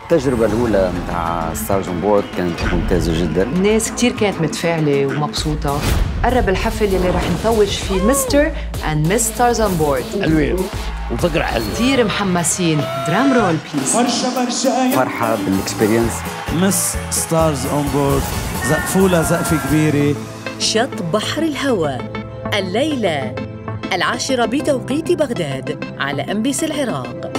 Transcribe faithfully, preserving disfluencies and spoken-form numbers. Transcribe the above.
التجربة الأولى متاع ستارز اون بورد كانت ممتازة جدا. الناس كتير كانت متفاعلة ومبسوطة. قرب الحفل اللي رح نتوج فيه مستر اند مس ستارز اون بورد. حلوين وفكرة حلوة. كتير محمسين. درام رول بليز. فرحة بالاكسبيرينس. مس ستارز اون بورد زقفوا لها زقفة كبيرة. شط بحر الهوى الليلة العاشرة بتوقيت بغداد على أم بي سي العراق.